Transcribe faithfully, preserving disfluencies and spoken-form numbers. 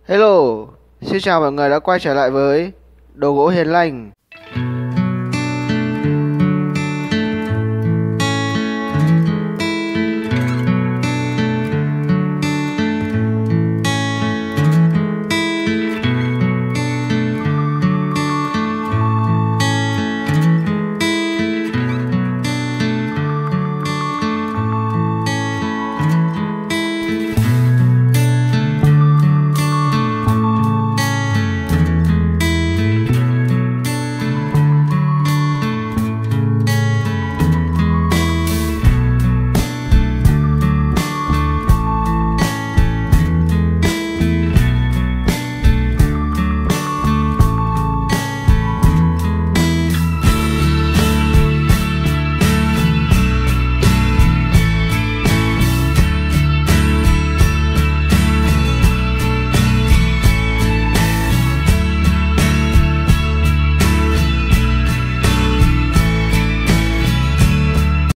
Hello, xin chào mọi người đã quay trở lại với Đồ gỗ Hiền Lành.